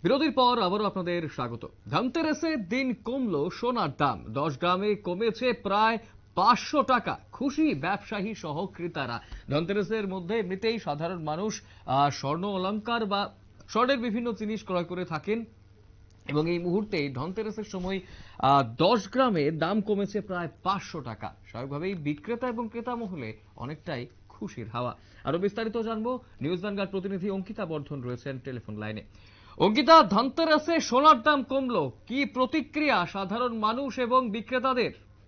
বিরতির পর আবারও আপনাদের স্বাগত। ধনতেরাসের দিন কমলো সোনার দাম, 10 গ্রামে কমেছে প্রায় 500 টাকা। খুশি ব্যবসায়ী সহ ক্রেতারা। ধনতেরাসের মধ্যে এমনিতেই সাধারণ মানুষ স্বর্ণ অলংকার বা স্বর্ণের বিভিন্ন জিনিস ক্রয় করে থাকেন এবং এই মুহূর্তে ধনতেরাসের সময় 10 গ্রামে দাম কমেছে প্রায় 500 টাকা। স্বাভাবিকভাবেই বিক্রেতা এবং ক্রেতা মহলে অনেকটাই খুশির হাওয়া। আরো বিস্তারিত জানবো, নিউজ বাংলার প্রতিনিধি অঙ্কিতা বর্ধন রয়েছেন টেলিফোন লাইনে। অঙ্কিতা, ধনতেরাসে সোনার দাম কমলো, কি প্রতিক্রিয়া সাধারণ মানুষ এবং বিক্রেতাদের?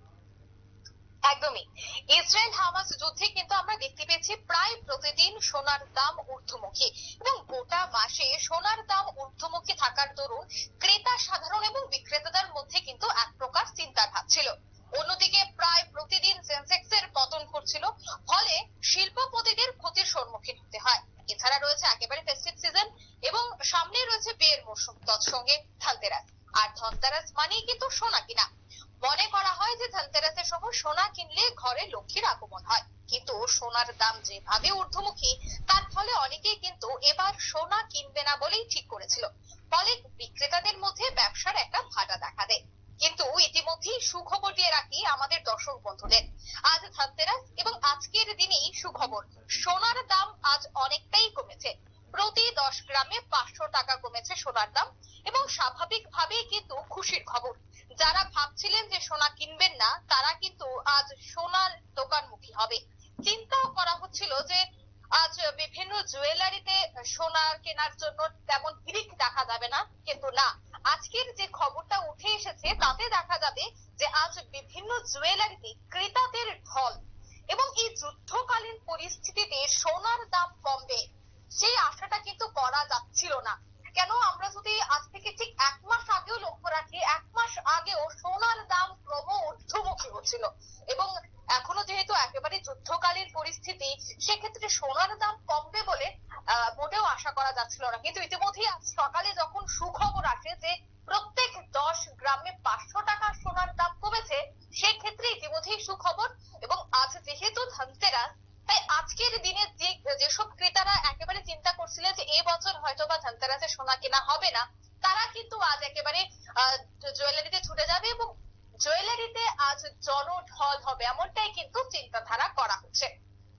একদমই। ইসরায়েল হামাস যুদ্ধে কিন্তু আমরা দেখতে পেয়েছি প্রায় প্রতিদিন সোনার দাম ঊর্ধ্বমুখী এবং গোটা মাসে সোনার দাম ঊর্ধ্বমুখী থাকার দরুন ক্রেতা সাধারণ এবং বিক্রেতাদের মধ্যে কিন্তু এক প্রকার চিন্তার ভাব ছিল। অন্যদিকে প্রায় প্রতিদিন সেন্সেক্সের পতন ঘটছিল, ফলে শিল্পপতিদের ক্ষতির সম্মুখীন হতে হয়। এছাড়া রয়েছে একেবারে ফেস্টিভ সিজন এবং সামনে রয়েছে বিয়ের মৌসুম, তৎসঙ্গে ধনতেরাস। আর ধনতেরাস মানেই কিন্তু সোনা কিনা। মনে করা হয় যে ধনতেরাসের সময় সোনা কিনলে ঘরে লক্ষ্মীর আগমন হয়, কিন্তু সোনার দাম যেভাবে ঊর্ধ্বমুখী তার ফলে অনেকেই কিন্তু এবার সোনা কিনবে না বলেই ঠিক করেছিল। ফলে বিক্রেতাদের মধ্যে ব্যবসার একটা ভাটা দেখা দেয়। কিন্তু ইতিমধ্যেই সুখবর দিয়ে রাখি আমাদের দর্শক বন্ধুদের। আজ ধনতেরাস এবং আজকের দিনেই সুখবর, সোনার দাম আজ অনেকটাই কমেছে। প্রতি 10 গ্রামে 500 টাকা কমেছে সোনার দাম এবং স্বাভাবিকভাবেই কিন্তু খুশির খবর। যারা ভাবছিলেন যে সোনা কিনবেন না, তারা কিন্তু আজ সোনার দোকানমুখী হবে। চিন্তাও করা হচ্ছিল যে আজ বিভিন্ন জুয়েলারিতে সোনা কেনার জন্য তেমন ভিড় দেখা যাবে না, কিন্তু না, আজকের যে খবরটা উঠে এসেছে তাতে দেখা যাবে যে আজ বিভিন্ন জুয়েলারিতে ক্রেতাদের ঢল। এবং এই যুদ্ধকালীন পরিস্থিতিতে সোনার দাম কমবে সেই আশাটা কিন্তু করা যাচ্ছিল না। কেন, আমরা যদি আজ থেকে ঠিক 1 মাস আগেও লক্ষ্য রাখি, 1 মাস আগেও সোনার দাম ক্রম ঊর্ধ্বমুখী হচ্ছিল এবং এখনো যেহেতু একেবারে যুদ্ধকালীন পরিস্থিতি, সেক্ষেত্রে সোনার দাম কমবে বলে মোটেও আশা করা যাচ্ছিল না। কিন্তু ইতিমধ্যেই আজ সকালে যখন সুখবর আসে যে প্রত্যেক 10 গ্রামে 500 টাকা সোনার দাম কমেছে, সেক্ষেত্রে ইতিমধ্যেই সুখবর। এবং আজ যেহেতু ধনতেরাস, তাই আজকের দিনে যেসব ক্রেতারা একেবারে চিন্তা করছিলেন যে এবছর হয়তো বা ধনতেরাসে সোনা কেনা হবে না, তারা কিন্তু আজ একেবারে জুয়েলারিতে ছুটে যাবে এবং জুয়েলারিতে আজ জনঢল হবে, এমনটাই কিন্তু চিন্তাধারা করা হচ্ছে।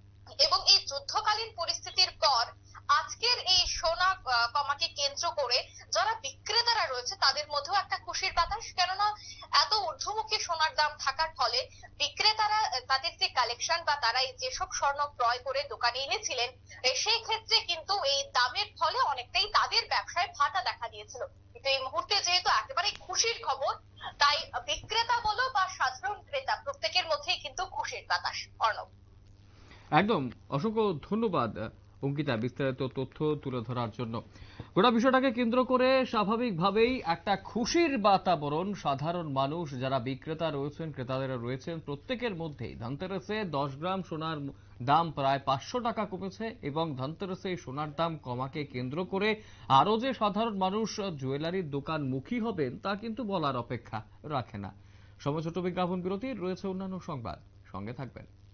এবং এই যুদ্ধকালীন পরিস্থিতির পর আজকের এই সোনা কমাকে কেন্দ্র করে যারা বিক্রেতারা রয়েছে তাদের মধ্যেও একটা খুশির বাতাস। কেননা এত ঊর্ধ্বমুখী সোনার দাম থাকার ফলে বিক্রেতারা তাদের যে কালেকশন বা তারা যেসব স্বর্ণ ক্রয় করে দোকানে এনেছিলেন, সেই ক্ষেত্রে কিন্তু এই দামের ফলে অনেকটাই তাদের ব্যবসায় ভাটা দেখা দিয়েছিল। কিন্তু এই মুহূর্তে যেহেতু একেবারে খুশির খবর, তাই বিক্রেতা বলো বা সাধারণ ক্রেতা, প্রত্যেকের মধ্যেই কিন্তু খুশির বাতাস। অর্ণব, একদম, অসংখ্য ধন্যবাদ অঙ্কিতা বিস্তারিত তথ্য তুলে ধরার জন্য। গোটা বিষয়টাকে কেন্দ্র করে স্বাভাবিকভাবেই একটা খুশির বাতাবরণ সাধারণ মানুষ যারা বিক্রেতা রয়েছেন, ক্রেতাদের রয়েছেন, প্রত্যেকের মধ্যেই। ধনতেরাসে 10 গ্রাম সোনার দাম প্রায় 500 টাকা কমেছে এবং ধনতেরাসে সোনার দাম কমাকে কেন্দ্র করে আরো যে সাধারণ মানুষ জুয়েলারির দোকান মুখী হবেন তা কিন্তু বলার অপেক্ষা রাখে না। সময় ছোট বিজ্ঞাপন বিরতি, রয়েছে অন্যান্য সংবাদ, সঙ্গে থাকবেন।